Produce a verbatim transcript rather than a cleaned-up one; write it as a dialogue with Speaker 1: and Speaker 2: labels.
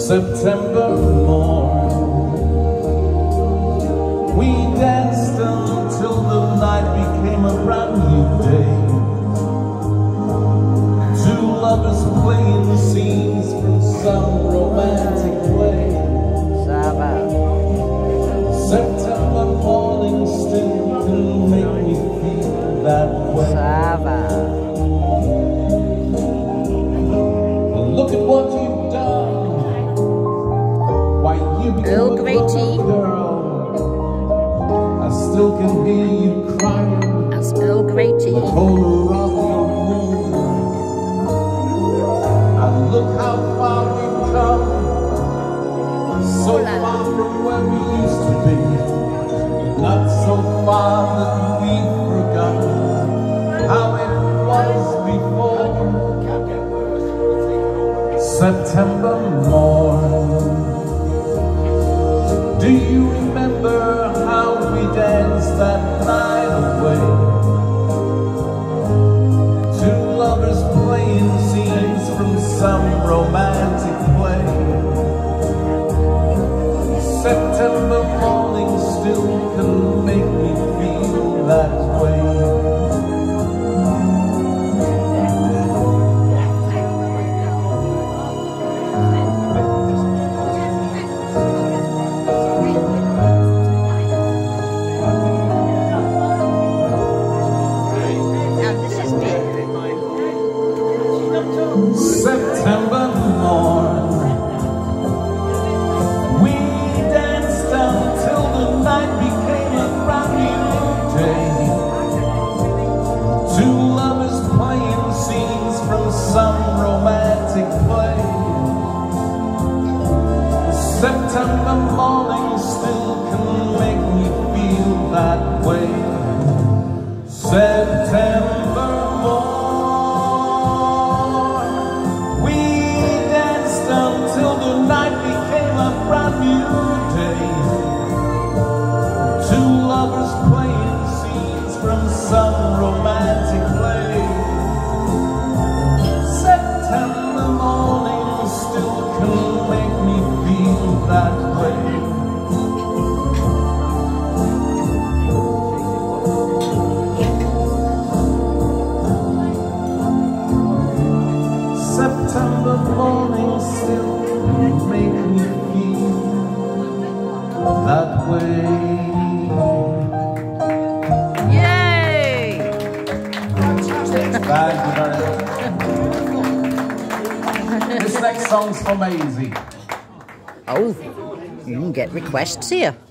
Speaker 1: September morn, we danced until the night became a brand new day. Two lovers playing scenes from some romantic play. September morning still can make me feel that way. Look at what you've done. Why you became
Speaker 2: Earl
Speaker 1: a
Speaker 2: Grey tea.
Speaker 1: girl. I still can hear you crying.
Speaker 2: That's Earl Grey tea.
Speaker 1: The corner of your room. And look how far we've come. So far from where we used to be. Not so far that we've forgotten how it was before. September morn, do you remember how we danced that night away? Two lovers playing scenes from some romantic play. September morning still can make me feel that way. September morn, we danced until the night became a brand new day. Two lovers playing scenes from some romantic play. September morning still can make me feel that way. September morn, till the night became a brand new day. Two lovers playing scenes from some romantic play. September morning still can make me feel that way. September morning still make me feel that way.
Speaker 2: Yay!
Speaker 1: Thank you very much. This next song's for Maisie.
Speaker 2: Oh, you can get requests here.